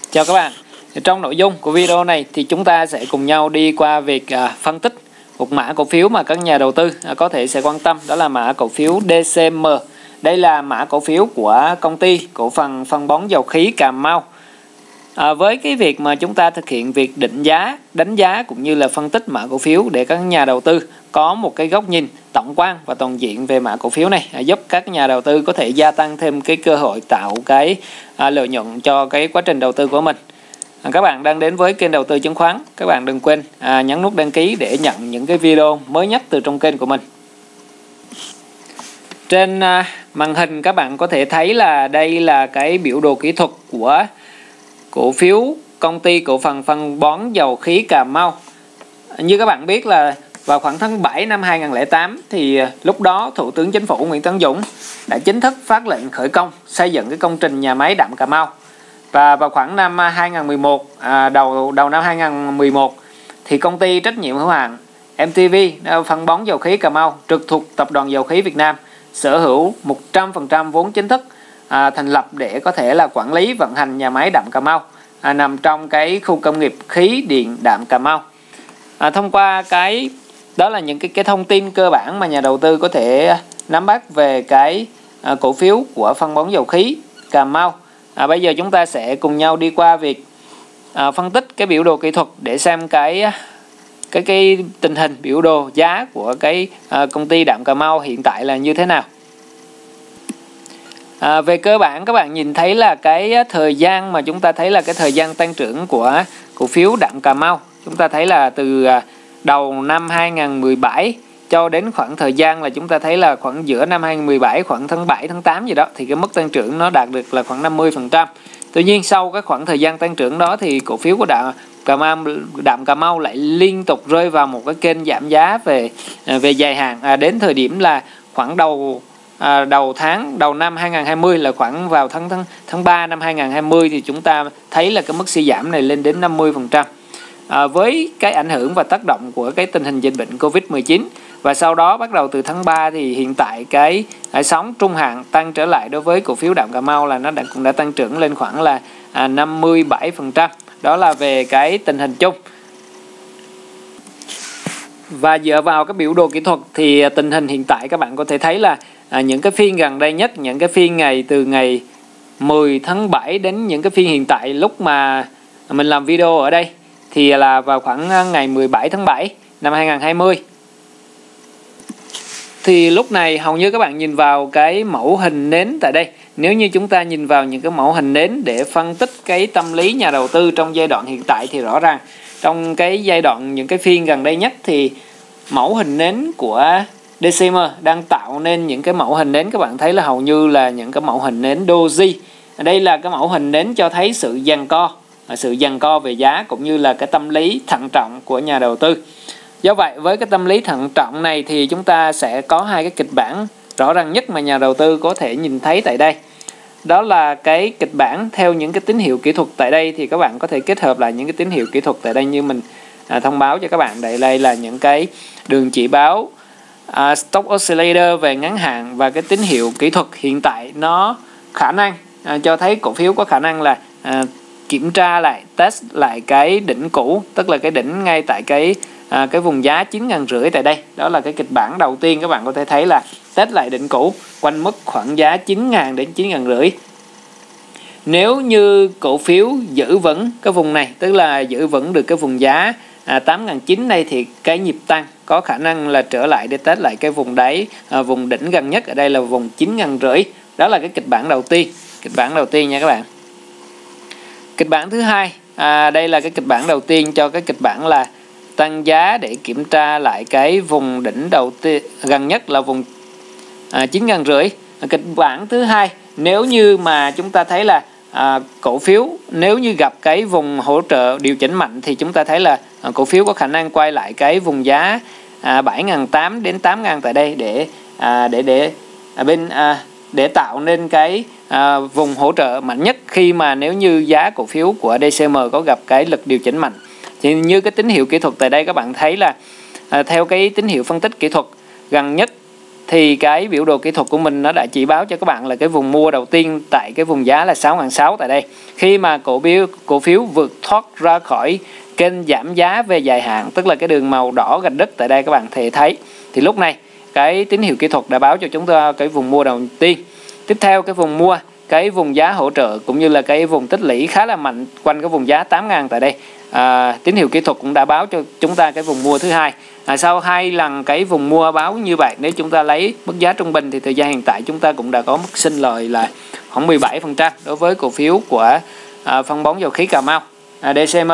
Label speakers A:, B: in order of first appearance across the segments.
A: Chào các bạn. Trong nội dung của video này thì chúng ta sẽ cùng nhau đi qua việc phân tích một mã cổ phiếu mà các nhà đầu tư có thể sẽ quan tâm, đó là mã cổ phiếu DCM. Đây là mã cổ phiếu của công ty cổ phần phân bón dầu khí Cà Mau. Với cái việc mà chúng ta thực hiện việc định giá, đánh giá cũng như là phân tích mã cổ phiếu để các nhà đầu tư có một cái góc nhìn tổng quan và toàn diện về mã cổ phiếu này, giúp các nhà đầu tư có thể gia tăng thêm cái cơ hội tạo cái lợi nhuận cho cái quá trình đầu tư của mình. Các bạn đang đến với kênh đầu tư chứng khoán, các bạn đừng quên nhấn nút đăng ký để nhận những cái video mới nhất từ trong kênh của mình. Trên màn hình các bạn có thể thấy là đây là cái biểu đồ kỹ thuật của cổ phiếu công ty cổ phần phân bón dầu khí Cà Mau. Như các bạn biết là vào khoảng tháng 7 năm 2008 thì lúc đó Thủ tướng Chính phủ Nguyễn Tấn Dũng đã chính thức phát lệnh khởi công xây dựng cái công trình nhà máy đạm Cà Mau. Và vào khoảng năm 2011, đầu năm 2011 thì công ty trách nhiệm hữu hạn MTV phân bón dầu khí Cà Mau trực thuộc Tập đoàn Dầu khí Việt Nam sở hữu 100% vốn chính thức thành lập để có thể là quản lý vận hành nhà máy đạm Cà Mau nằm trong cái khu công nghiệp khí điện đạm Cà Mau. Thông qua cái đó là những cái thông tin cơ bản mà nhà đầu tư có thể nắm bắt về cái cổ phiếu của phân bón dầu khí Cà Mau. Bây giờ chúng ta sẽ cùng nhau đi qua việc phân tích cái biểu đồ kỹ thuật để xem cái tình hình biểu đồ giá của cái công ty đạm Cà Mau hiện tại là như thế nào. Về cơ bản các bạn nhìn thấy là cái thời gian mà chúng ta thấy là cái thời gian tăng trưởng của cổ phiếu đạm Cà Mau. Chúng ta thấy là từ đầu năm 2017 cho đến khoảng thời gian là chúng ta thấy là khoảng giữa năm 2017, khoảng tháng 7, tháng 8 gì đó thì cái mức tăng trưởng nó đạt được là khoảng 50%. Tuy nhiên sau cái khoảng thời gian tăng trưởng đó thì cổ phiếu của đạm Cà Mau lại liên tục rơi vào một cái kênh giảm giá về dài hạn, đến thời điểm là khoảng đầu năm 2020 là khoảng vào tháng 3 năm 2020 thì chúng ta thấy là cái mức suy giảm này lên đến 50%. Với cái ảnh hưởng và tác động của cái tình hình dịch bệnh Covid-19 và sau đó bắt đầu từ tháng 3 thì hiện tại cái sóng trung hạn tăng trở lại đối với cổ phiếu đạm Cà Mau là nó cũng đã tăng trưởng lên khoảng là 57%. Đó là về cái tình hình chung. Và dựa vào cái biểu đồ kỹ thuật thì tình hình hiện tại các bạn có thể thấy là những cái phiên gần đây nhất, những cái phiên từ ngày 10 tháng 7 đến những cái phiên hiện tại lúc mà mình làm video ở đây thì là vào khoảng ngày 17 tháng 7 năm 2020. Thì lúc này hầu như các bạn nhìn vào cái mẫu hình nến tại đây. Nếu như chúng ta nhìn vào những cái mẫu hình nến để phân tích cái tâm lý nhà đầu tư trong giai đoạn hiện tại thì rõ ràng trong cái giai đoạn những cái phiên gần đây nhất thì mẫu hình nến của DCM đang tạo nên những cái mẫu hình nến các bạn thấy là hầu như là những cái mẫu hình nến doji. Đây là cái mẫu hình nến cho thấy sự giằng co về giá cũng như là cái tâm lý thận trọng của nhà đầu tư. Do vậy với cái tâm lý thận trọng này thì chúng ta sẽ có hai cái kịch bản rõ ràng nhất mà nhà đầu tư có thể nhìn thấy tại đây. Đó là cái kịch bản theo những cái tín hiệu kỹ thuật tại đây thì các bạn có thể kết hợp lại những cái tín hiệu kỹ thuật tại đây như mình thông báo cho các bạn. Đây là những cái đường chỉ báo Stock Oscillator về ngắn hạn và cái tín hiệu kỹ thuật hiện tại nó khả năng cho thấy cổ phiếu có khả năng là kiểm tra lại, test lại cái đỉnh cũ, tức là cái đỉnh ngay tại cái vùng giá 9.500 tại đây. Đó là cái kịch bản đầu tiên, các bạn có thể thấy là test lại đỉnh cũ quanh mức khoảng giá 9.000 đến 9.500. Nếu như cổ phiếu giữ vững cái vùng này, tức là giữ vững được cái vùng giá 8.900 này thì cái nhịp tăng có khả năng là trở lại để test lại cái vùng đáy, vùng đỉnh gần nhất ở đây là vùng 9.500. Đó là cái kịch bản đầu tiên. Kịch bản đầu tiên nha các bạn. Kịch bản thứ hai, đây là cái kịch bản đầu tiên cho cái kịch bản là tăng giá để kiểm tra lại cái vùng đỉnh đầu tiên gần nhất là vùng 9.500. Kịch bản thứ hai, nếu như mà chúng ta thấy là cổ phiếu nếu như gặp cái vùng hỗ trợ điều chỉnh mạnh thì chúng ta thấy là cổ phiếu có khả năng quay lại cái vùng giá 7.800 đến 8.000 tại đây để tạo nên cái vùng hỗ trợ mạnh nhất khi mà nếu như giá cổ phiếu của DCM có gặp cái lực điều chỉnh mạnh. Thì như cái tín hiệu kỹ thuật tại đây các bạn thấy là theo cái tín hiệu phân tích kỹ thuật gần nhất thì cái biểu đồ kỹ thuật của mình nó đã chỉ báo cho các bạn là cái vùng mua đầu tiên tại cái vùng giá là 6.600 tại đây. Khi mà cổ phiếu vượt thoát ra khỏi kênh giảm giá về dài hạn, tức là cái đường màu đỏ gạch đất tại đây các bạn thể thấy, thì lúc này cái tín hiệu kỹ thuật đã báo cho chúng ta cái vùng mua đầu tiên. Tiếp theo cái vùng mua, cái vùng giá hỗ trợ cũng như là cái vùng tích lũy khá là mạnh quanh cái vùng giá 8.000 tại đây. Tín hiệu kỹ thuật cũng đã báo cho chúng ta cái vùng mua thứ hai. Sau 2 lần cái vùng mua báo như vậy, nếu chúng ta lấy mức giá trung bình thì thời gian hiện tại chúng ta cũng đã có mức sinh lời là khoảng 17% đối với cổ phiếu của phân bón dầu khí Cà Mau DCM.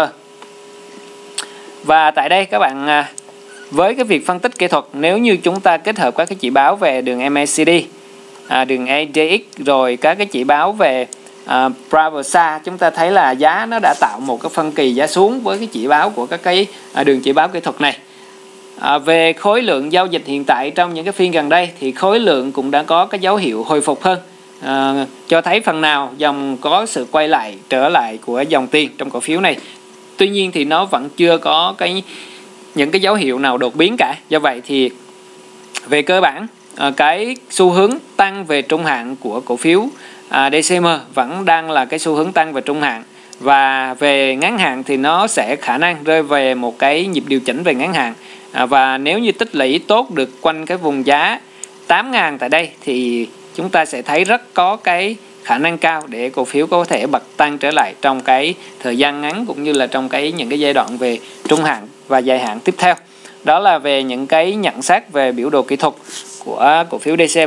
A: Và tại đây các bạn, với cái việc phân tích kỹ thuật, nếu như chúng ta kết hợp các cái chỉ báo về đường MACD, đường ADX, rồi các cái chỉ báo về Bravosa, chúng ta thấy là giá nó đã tạo một cái phân kỳ giá xuống với cái chỉ báo của các cái đường chỉ báo kỹ thuật này. Về khối lượng giao dịch hiện tại trong những cái phiên gần đây thì khối lượng cũng đã có cái dấu hiệu hồi phục hơn, cho thấy phần nào dòng có sự quay lại trở lại của dòng tiền trong cổ phiếu này. Tuy nhiên thì nó vẫn chưa có những cái dấu hiệu nào đột biến cả. Do vậy thì về cơ bản cái xu hướng tăng về trung hạn của cổ phiếu DCM vẫn đang là cái xu hướng tăng về trung hạn, và về ngắn hạn thì nó sẽ khả năng rơi về một cái nhịp điều chỉnh về ngắn hạn. Và nếu như tích lũy tốt được quanh cái vùng giá 8.000 tại đây thì chúng ta sẽ thấy rất có cái khả năng cao để cổ phiếu có thể bật tăng trở lại trong cái thời gian ngắn, cũng như là trong những cái giai đoạn về trung hạn và dài hạn tiếp theo. Đó là về những cái nhận xét về biểu đồ kỹ thuật của cổ phiếu DCM.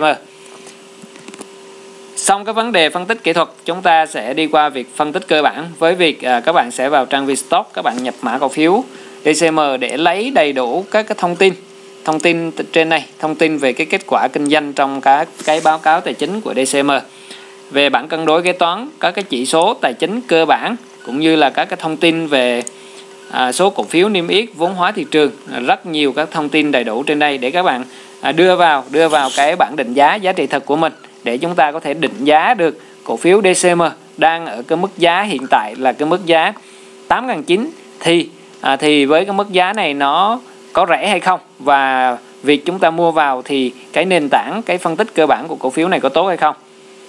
A: Xong cái vấn đề phân tích kỹ thuật, chúng ta sẽ đi qua việc phân tích cơ bản với việc các bạn sẽ vào trang Vstock, các bạn nhập mã cổ phiếu DCM để lấy đầy đủ các cái thông tin trên này, thông tin về cái kết quả kinh doanh trong các cái báo cáo tài chính của DCM, về bảng cân đối kế toán, các cái chỉ số tài chính cơ bản, cũng như là các cái thông tin về số cổ phiếu niêm yết, vốn hóa thị trường, rất nhiều các thông tin đầy đủ trên đây để các bạn đưa vào cái bảng định giá giá trị thực của mình, để chúng ta có thể định giá được cổ phiếu DCM đang ở cái mức giá hiện tại là cái mức giá 8.900 thì với cái mức giá này nó có rẻ hay không, và việc chúng ta mua vào thì cái nền tảng, cái phân tích cơ bản của cổ phiếu này có tốt hay không.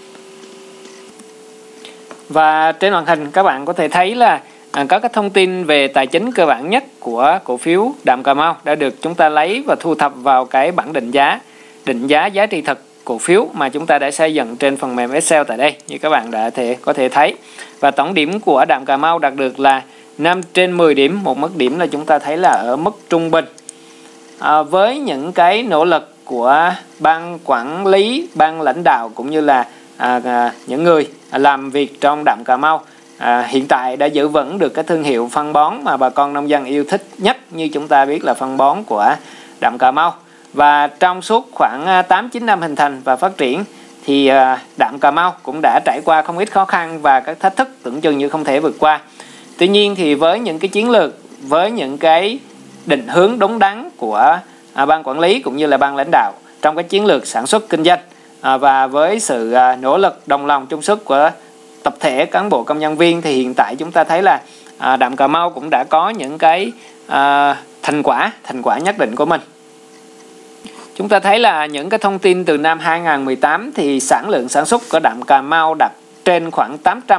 A: Và trên màn hình các bạn có thể thấy là các cái thông tin về tài chính cơ bản nhất của cổ phiếu Đạm Cà Mau đã được chúng ta lấy và thu thập vào cái bảng định giá giá trị thực cổ phiếu mà chúng ta đã xây dựng trên phần mềm Excel tại đây, như các bạn có thể thấy. Và tổng điểm của Đạm Cà Mau đạt được là 5/10 điểm, một mức điểm là chúng ta thấy là ở mức trung bình. Với những cái nỗ lực của ban quản lý, ban lãnh đạo cũng như là những người làm việc trong Đạm Cà Mau, hiện tại đã giữ vững được cái thương hiệu phân bón mà bà con nông dân yêu thích nhất, như chúng ta biết là phân bón của Đạm Cà Mau. Và trong suốt khoảng 8-9 năm hình thành và phát triển thì Đạm Cà Mau cũng đã trải qua không ít khó khăn và các thách thức tưởng chừng như không thể vượt qua. Tuy nhiên thì với những cái chiến lược, với những cái định hướng đúng đắn của ban quản lý cũng như là ban lãnh đạo trong cái chiến lược sản xuất kinh doanh, và với sự nỗ lực đồng lòng chung sức của tập thể cán bộ công nhân viên, thì hiện tại chúng ta thấy là Đạm Cà Mau cũng đã có những cái thành quả nhất định của mình. Chúng ta thấy là những cái thông tin từ năm 2018 thì sản lượng sản xuất của Đạm Cà Mau đạt trên khoảng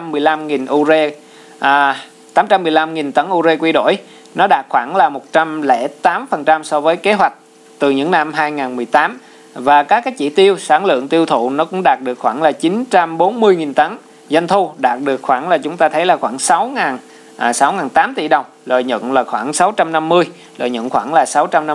A: 815.000 tấn ure quy đổi. Nó đạt khoảng là 108% so với kế hoạch từ những năm 2018. Và các cái chỉ tiêu sản lượng tiêu thụ nó cũng đạt được khoảng là 940.000 tấn. Doanh thu đạt được khoảng là chúng ta thấy là khoảng 6.800 tỷ đồng, lợi nhuận là khoảng 650, lợi nhuận khoảng là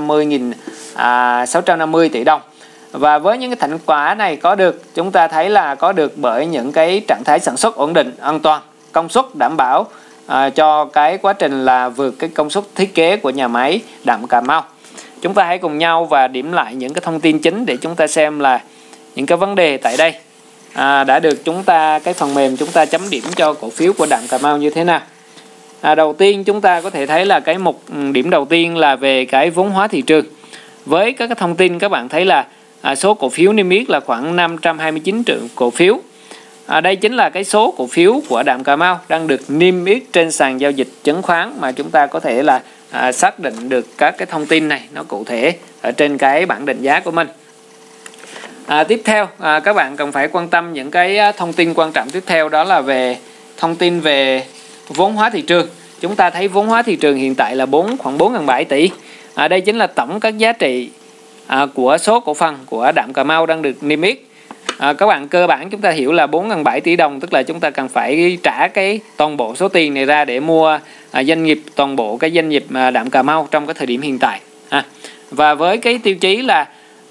A: 650 tỷ đồng. Và với những cái thành quả này chúng ta thấy là có được bởi những cái trạng thái sản xuất ổn định, an toàn, công suất đảm bảo cho cái quá trình là vượt cái công suất thiết kế của nhà máy Đạm Cà Mau. Chúng ta hãy cùng nhau và điểm lại những cái thông tin chính để chúng ta xem là những cái vấn đề tại đây đã được cái phần mềm chúng ta chấm điểm cho cổ phiếu của Đạm Cà Mau như thế nào. Đầu tiên chúng ta có thể thấy là cái mục điểm đầu tiên là về cái vốn hóa thị trường. Với các cái thông tin các bạn thấy là số cổ phiếu niêm yết là khoảng 529 triệu cổ phiếu. Đây chính là cái số cổ phiếu của Đạm Cà Mau đang được niêm yết trên sàn giao dịch chứng khoán, mà chúng ta có thể là xác định được các cái thông tin này nó cụ thể ở trên cái bảng định giá của mình. Tiếp theo các bạn cần phải quan tâm những cái thông tin quan trọng tiếp theo, đó là về thông tin về vốn hóa thị trường. Chúng ta thấy vốn hóa thị trường hiện tại là khoảng 4.700 tỷ. Đây chính là tổng các giá trị của số cổ phần của Đạm Cà Mau đang được niêm yết. Các bạn cơ bản chúng ta hiểu là 4.700 tỷ đồng, tức là chúng ta cần phải trả toàn bộ số tiền này ra để mua toàn bộ cái doanh nghiệp Đạm Cà Mau trong cái thời điểm hiện tại. Và với cái tiêu chí là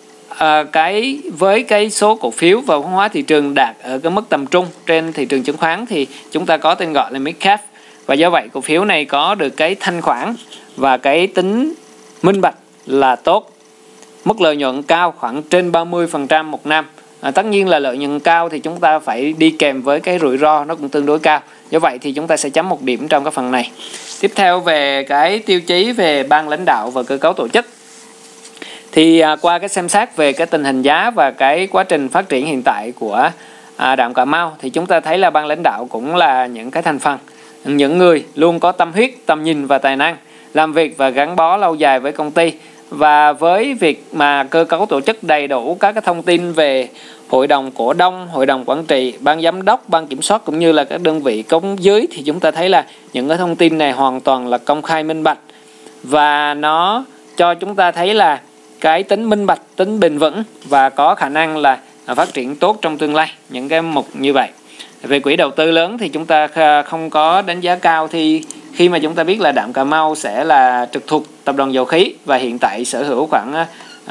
A: với cái số cổ phiếu và vốn hóa thị trường đạt ở cái mức tầm trung trên thị trường chứng khoán thì chúng ta có tên gọi là mid cap, và do vậy cổ phiếu này có được cái thanh khoản và cái tính minh bạch là tốt, mức lợi nhuận cao khoảng trên 30% một năm. Tất nhiên là lợi nhuận cao thì chúng ta phải đi kèm với cái rủi ro nó cũng tương đối cao, do vậy thì chúng ta sẽ chấm 1 điểm trong cái phần này. Tiếp theo về cái tiêu chí về ban lãnh đạo và cơ cấu tổ chức, thì qua cái xem xét về cái tình hình giá và cái quá trình phát triển hiện tại của Đạm Cà Mau, thì chúng ta thấy là ban lãnh đạo cũng là những cái thành phần, những người luôn có tâm huyết, tầm nhìn và tài năng làm việc và gắn bó lâu dài với công ty. Và với việc mà cơ cấu tổ chức đầy đủ các cái thông tin về hội đồng cổ đông, hội đồng quản trị, ban giám đốc, ban kiểm soát cũng như là các đơn vị cống dưới, thì chúng ta thấy là những cái thông tin này hoàn toàn là công khai minh bạch, và nó cho chúng ta thấy là cái tính minh bạch, tính bền vững và có khả năng là phát triển tốt trong tương lai, những cái mục như vậy. Về quỹ đầu tư lớn thì chúng ta không có đánh giá cao, thì khi mà chúng ta biết là Đạm Cà Mau sẽ là trực thuộc tập đoàn dầu khí và hiện tại sở hữu khoảng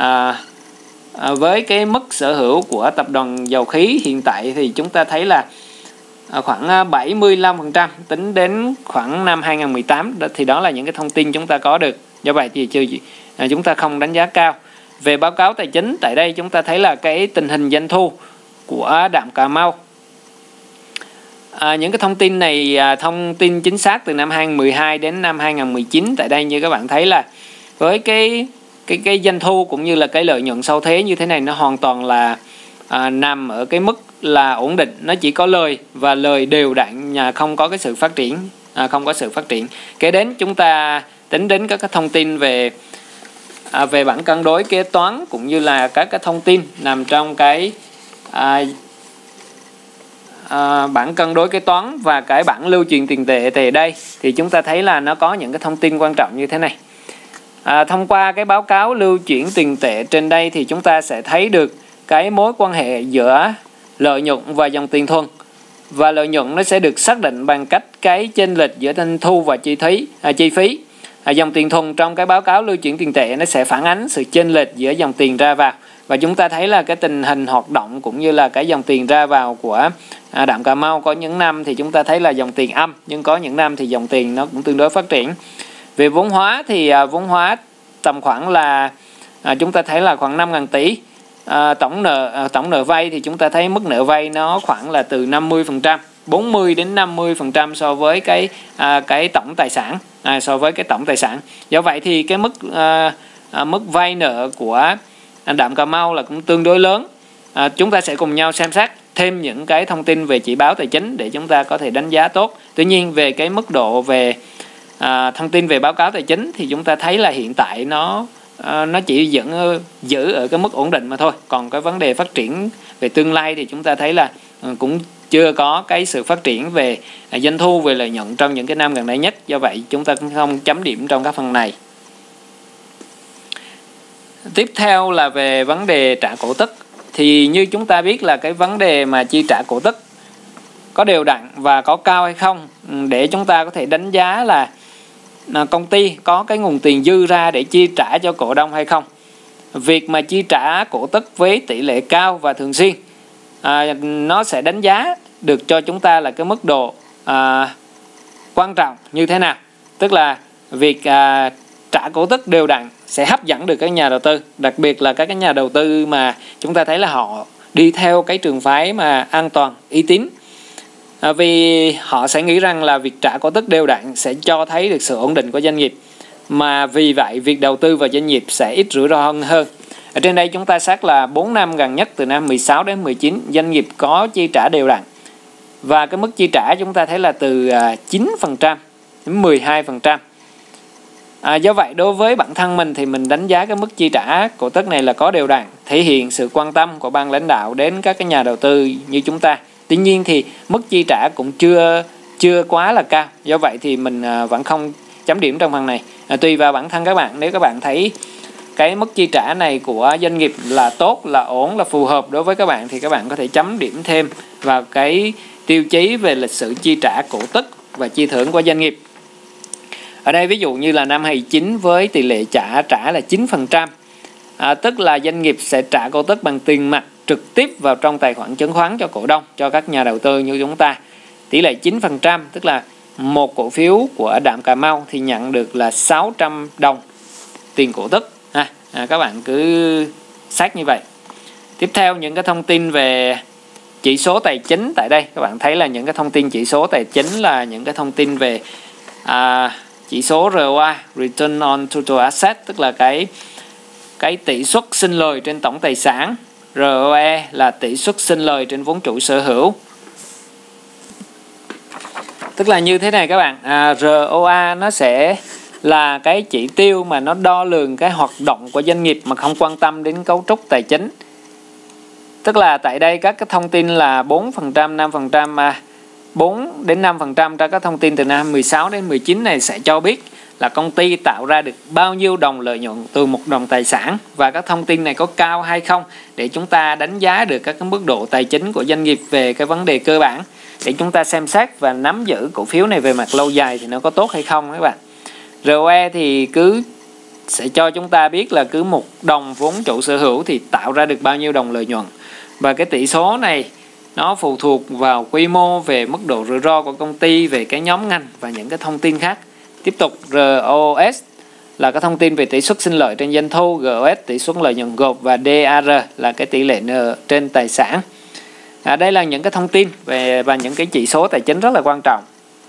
A: với cái mức sở hữu của tập đoàn dầu khí hiện tại thì chúng ta thấy là khoảng 75% tính đến khoảng năm 2018, thì đó là những cái thông tin chúng ta có được. Do vậy thì chúng ta không đánh giá cao. Về báo cáo tài chính, tại đây chúng ta thấy là cái tình hình doanh thu của Đạm Cà Mau. Những cái thông tin này thông tin chính xác từ năm 2012 đến năm 2019. Tại đây như các bạn thấy là với cái doanh thu cũng như là cái lợi nhuận sau thuế như thế này, nó hoàn toàn là nằm ở cái mức là ổn định, nó chỉ có lời và lời đều đặn, không có cái sự phát triển. Kế đến chúng ta tính đến các cái thông tin về bảng cân đối kế toán cũng như là các cái thông tin nằm trong cái bảng cân đối kế toán và cái bảng lưu chuyển tiền tệ tại đây, thì chúng ta thấy là nó có những cái thông tin quan trọng như thế này. Thông qua cái báo cáo lưu chuyển tiền tệ trên đây thì chúng ta sẽ thấy được cái mối quan hệ giữa lợi nhuận và dòng tiền thuần, và lợi nhuận nó sẽ được xác định bằng cách cái chênh lệch giữa doanh thu và chi phí. Dòng tiền thuần trong cái báo cáo lưu chuyển tiền tệ nó sẽ phản ánh sự chênh lệch giữa dòng tiền ra vào, và chúng ta thấy là cái tình hình hoạt động cũng như là cái dòng tiền ra vào của Đạm Cà Mau, có những năm thì chúng ta thấy là dòng tiền âm, nhưng có những năm thì dòng tiền nó cũng tương đối phát triển. Về vốn hóa thì vốn hóa tầm khoảng là chúng ta thấy là khoảng 5.000 tỷ. Tổng nợ vay thì chúng ta thấy mức nợ vay nó khoảng là từ 50%, 40 đến 50% so với cái tổng tài sản, do vậy thì cái mức vay nợ của Đạm Cà Mau là cũng tương đối lớn. Chúng ta sẽ cùng nhau xem xét thêm những cái thông tin về chỉ báo tài chính để chúng ta có thể đánh giá tốt. Tuy nhiên về cái mức độ về thông tin về báo cáo tài chính thì chúng ta thấy là hiện tại nó chỉ giữ ở cái mức ổn định mà thôi. Còn cái vấn đề phát triển về tương lai thì chúng ta thấy là cũng chưa có cái sự phát triển về doanh thu, về lợi nhuận trong những cái năm gần đây nhất. Do vậy chúng ta cũng không chấm điểm trong các phần này. Tiếp theo là về vấn đề trả cổ tức. Thì như chúng ta biết là cái vấn đề mà chi trả cổ tức có đều đặn và có cao hay không, để chúng ta có thể đánh giá là công ty có cái nguồn tiền dư ra để chi trả cho cổ đông hay không. Việc mà chi trả cổ tức với tỷ lệ cao và thường xuyên nó sẽ đánh giá được cho chúng ta là cái mức độ quan trọng như thế nào. Tức là việc trả cổ tức đều đặn sẽ hấp dẫn được các nhà đầu tư, đặc biệt là các cái nhà đầu tư mà chúng ta thấy là họ đi theo cái trường phái mà an toàn, uy tín. Vì họ sẽ nghĩ rằng là việc trả cổ tức đều đặn sẽ cho thấy được sự ổn định của doanh nghiệp, mà vì vậy việc đầu tư vào doanh nghiệp sẽ ít rủi ro hơn. Ở trên đây chúng ta xác là 4 năm gần nhất từ năm 16 đến 19 doanh nghiệp có chi trả đều đặn, và cái mức chi trả chúng ta thấy là từ 9% đến 12%. Do vậy đối với bản thân mình thì mình đánh giá cái mức chi trả cổ tức này là có đều đặn, thể hiện sự quan tâm của ban lãnh đạo đến các cái nhà đầu tư như chúng ta. Tuy nhiên thì mức chi trả cũng chưa quá là cao, do vậy thì mình vẫn không chấm điểm trong phần này. Tùy vào bản thân các bạn, nếu các bạn thấy cái mức chi trả này của doanh nghiệp là tốt, là ổn, là phù hợp đối với các bạn thì các bạn có thể chấm điểm thêm vào cái tiêu chí về lịch sử chi trả cổ tức và chi thưởng của doanh nghiệp. Ở đây ví dụ như là năm 2019 với tỷ lệ trả là 9%, tức là doanh nghiệp sẽ trả cổ tức bằng tiền mặt trực tiếp vào trong tài khoản chứng khoán cho cổ đông, cho các nhà đầu tư như chúng ta. Tỷ lệ 9%, tức là một cổ phiếu của Đạm Cà Mau thì nhận được là 600 đồng tiền cổ tức. Các bạn cứ xác như vậy. Tiếp theo những cái thông tin về chỉ số tài chính tại đây, các bạn thấy là những cái thông tin chỉ số tài chính là những cái thông tin về chỉ số ROA, Return on Total Asset, tức là cái tỷ suất sinh lời trên tổng tài sản. ROE là tỷ suất sinh lời trên vốn chủ sở hữu. Tức là như thế này các bạn, ROA nó sẽ là cái chỉ tiêu mà nó đo lường cái hoạt động của doanh nghiệp mà không quan tâm đến cấu trúc tài chính. Tức là tại đây các cái thông tin là 4%, 5%, 4 đến 5% cho các thông tin từ năm 16 đến 19 này sẽ cho biết là công ty tạo ra được bao nhiêu đồng lợi nhuận từ một đồng tài sản, và các thông tin này có cao hay không để chúng ta đánh giá được các cái mức độ tài chính của doanh nghiệp về cái vấn đề cơ bản, để chúng ta xem xét và nắm giữ cổ phiếu này về mặt lâu dài thì nó có tốt hay không các bạn. ROE thì cứ sẽ cho chúng ta biết là cứ một đồng vốn chủ sở hữu thì tạo ra được bao nhiêu đồng lợi nhuận, và cái tỷ số này nó phụ thuộc vào quy mô, về mức độ rủi ro của công ty, về cái nhóm ngành và những cái thông tin khác. Tiếp tục ROS là cái thông tin về tỷ suất sinh lợi trên doanh thu, GOS tỷ suất lợi nhuận gộp và DAR là cái tỷ lệ nợ trên tài sản. Đây là những cái thông tin về và những cái chỉ số tài chính rất là quan trọng.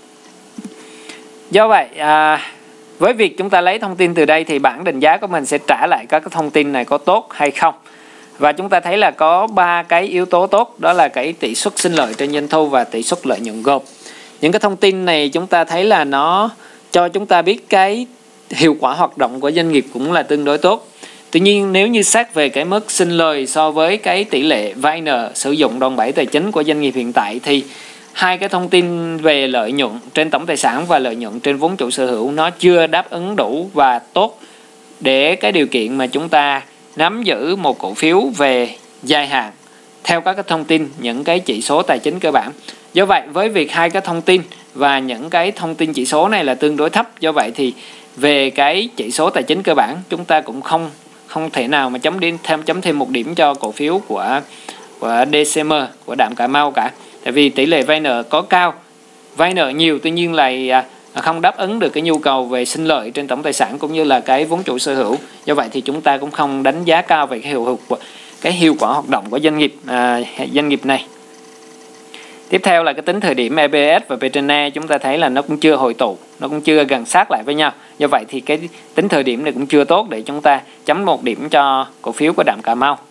A: Do vậy với việc chúng ta lấy thông tin từ đây thì bảng định giá của mình sẽ trả lại các cái thông tin này có tốt hay không. Và chúng ta thấy là có 3 cái yếu tố tốt, đó là cái tỷ suất sinh lợi trên doanh thu và tỷ suất lợi nhuận gộp. Những cái thông tin này chúng ta thấy là nó cho chúng ta biết cái hiệu quả hoạt động của doanh nghiệp cũng là tương đối tốt. Tuy nhiên nếu như xét về cái mức sinh lời so với cái tỷ lệ vay nợ sử dụng đòn bẩy tài chính của doanh nghiệp hiện tại thì hai cái thông tin về lợi nhuận trên tổng tài sản và lợi nhuận trên vốn chủ sở hữu nó chưa đáp ứng đủ và tốt để cái điều kiện mà chúng ta nắm giữ một cổ phiếu về dài hạn theo các cái thông tin, những cái chỉ số tài chính cơ bản. Do vậy với việc hai cái thông tin và những cái thông tin chỉ số này là tương đối thấp, do vậy thì về cái chỉ số tài chính cơ bản chúng ta cũng không thể nào mà chấm thêm một điểm cho cổ phiếu của DCM, của Đạm Cà Mau cả. Tại vì tỷ lệ vay nợ có cao, vay nợ nhiều, tuy nhiên lại không đáp ứng được cái nhu cầu về sinh lợi trên tổng tài sản cũng như là cái vốn chủ sở hữu. Do vậy thì chúng ta cũng không đánh giá cao về cái hiệu quả hoạt động của doanh nghiệp này. Tiếp theo là cái tính thời điểm EPS và P/E, chúng ta thấy là nó cũng chưa hội tụ, nó cũng chưa gần sát lại với nhau. Do vậy thì cái tính thời điểm này cũng chưa tốt để chúng ta chấm 1 điểm cho cổ phiếu của Đạm Cà Mau.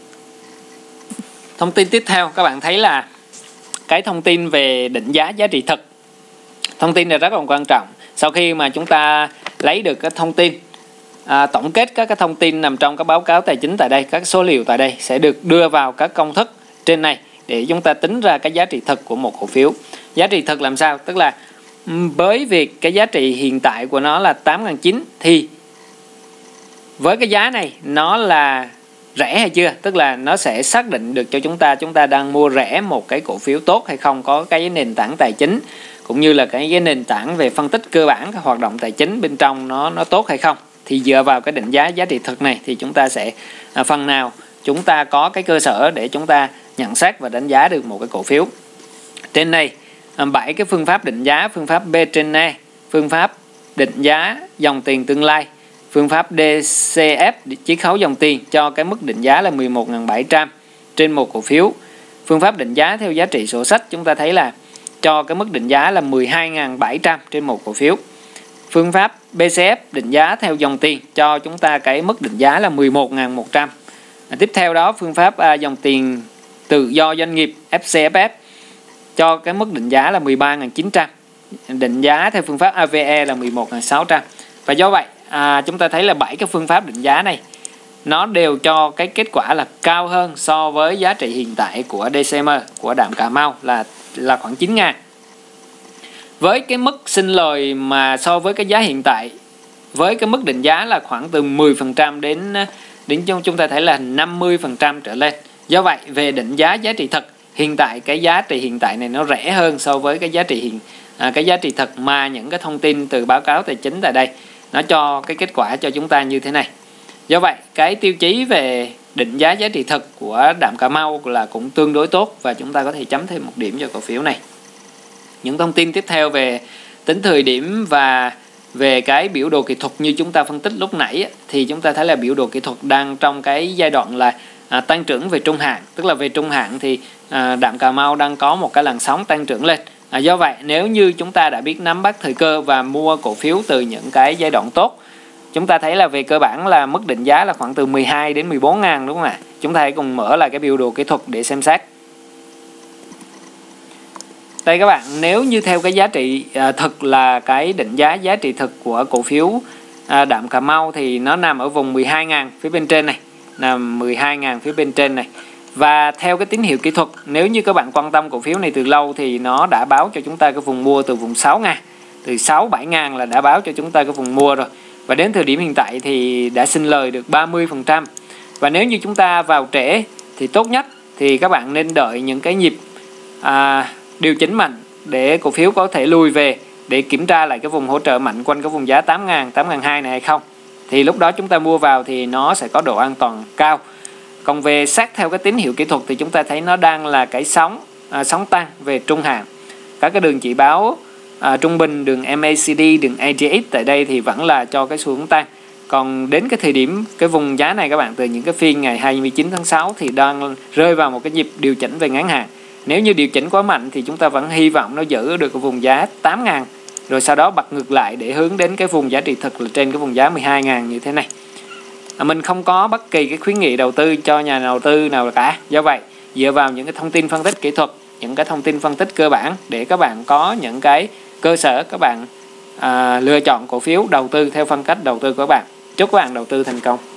A: Thông tin tiếp theo các bạn thấy là cái thông tin về định giá giá trị thực. Thông tin này rất là quan trọng. Sau khi mà chúng ta lấy được cái thông tin, tổng kết các cái thông tin nằm trong các báo cáo tài chính tại đây, các số liệu tại đây sẽ được đưa vào các công thức trên này để chúng ta tính ra cái giá trị thực của một cổ phiếu. Giá trị thực làm sao? Tức là với việc cái giá trị hiện tại của nó là 8.900 thì với cái giá này nó là rẻ hay chưa? Tức là nó sẽ xác định được cho chúng ta đang mua rẻ một cái cổ phiếu tốt hay không, có cái nền tảng tài chính cũng như là cái nền tảng về phân tích cơ bản, cái hoạt động tài chính bên trong nó tốt hay không. Thì dựa vào cái định giá giá trị thực này thì chúng ta sẽ phần nào chúng ta có cái cơ sở để chúng ta nhận xét và đánh giá được một cái cổ phiếu. Trên này 7 cái phương pháp định giá: phương pháp P/E, phương pháp định giá dòng tiền tương lai, phương pháp DCF chiết khấu dòng tiền cho cái mức định giá là 11.700 trên một cổ phiếu. Phương pháp định giá theo giá trị sổ sách chúng ta thấy là cho cái mức định giá là 12.700 trên một cổ phiếu. Phương pháp BCF định giá theo dòng tiền cho chúng ta cái mức định giá là 11.100. Tiếp theo đó phương pháp dòng tiền tự do doanh nghiệp FCFF cho cái mức định giá là 13.900. Định giá theo phương pháp AVE là 11.600. Và do vậy chúng ta thấy là 7 cái phương pháp định giá này nó đều cho cái kết quả là cao hơn so với giá trị hiện tại của DCM của đạm Cà Mau là khoảng 9.000. Với cái mức sinh lời mà so với cái giá hiện tại, với cái mức định giá là khoảng từ 10% đến chúng ta thấy là 50% trở lên. Do vậy về định giá giá trị thật, hiện tại cái giá trị hiện tại này nó rẻ hơn so với cái giá trị thật mà những cái thông tin từ báo cáo tài chính tại đây nó cho cái kết quả cho chúng ta như thế này. Do vậy cái tiêu chí về định giá giá trị thật của đạm Cà Mau là cũng tương đối tốt và chúng ta có thể chấm thêm 1 điểm cho cổ phiếu này. Những thông tin tiếp theo về tính thời điểm và về cái biểu đồ kỹ thuật như chúng ta phân tích lúc nãy thì chúng ta thấy là biểu đồ kỹ thuật đang trong cái giai đoạn là tăng trưởng về trung hạn, tức là về trung hạn thì đạm Cà Mau đang có một cái làn sóng tăng trưởng lên. Do vậy nếu như chúng ta đã biết nắm bắt thời cơ và mua cổ phiếu từ những cái giai đoạn tốt, chúng ta thấy là về cơ bản là mức định giá là khoảng từ 12 đến 14 ngàn, đúng không ạ? Chúng ta hãy cùng mở lại cái biểu đồ kỹ thuật để xem xét. Đây các bạn, nếu như theo cái giá trị thực là cái định giá giá trị thực của cổ phiếu đạm Cà Mau thì nó nằm ở vùng 12.000 phía bên trên này, nằm 12.000 phía bên trên này. Và theo cái tín hiệu kỹ thuật, nếu như các bạn quan tâm cổ phiếu này từ lâu thì nó đã báo cho chúng ta cái vùng mua từ vùng 6.000, từ 6-7.000 là đã báo cho chúng ta cái vùng mua rồi. Và đến thời điểm hiện tại thì đã sinh lời được 30%. Và nếu như chúng ta vào trễ thì tốt nhất thì các bạn nên đợi những cái nhịp điều chỉnh mạnh để cổ phiếu có thể lùi về để kiểm tra lại cái vùng hỗ trợ mạnh quanh cái vùng giá 8.000, 8.200 này hay không. Thì lúc đó chúng ta mua vào thì nó sẽ có độ an toàn cao. Còn về sát theo cái tín hiệu kỹ thuật thì chúng ta thấy nó đang là cái sóng tăng về trung hạn. Các cái đường chỉ báo trung bình, đường MACD, đường ADX tại đây thì vẫn là cho cái xu hướng tăng. Còn đến cái thời điểm cái vùng giá này các bạn, từ những cái phiên ngày 29 tháng 6 thì đang rơi vào một cái nhịp điều chỉnh về ngắn hạn. Nếu như điều chỉnh quá mạnh thì chúng ta vẫn hy vọng nó giữ được cái vùng giá 8.000, rồi sau đó bật ngược lại để hướng đến cái vùng giá trị thực là trên cái vùng giá 12.000 như thế này. Mình không có bất kỳ cái khuyến nghị đầu tư cho nhà đầu tư nào cả. Do vậy dựa vào những cái thông tin phân tích kỹ thuật, những cái thông tin phân tích cơ bản để các bạn có những cái cơ sở các bạn lựa chọn cổ phiếu đầu tư theo phong cách đầu tư của các bạn. Chúc các bạn đầu tư thành công.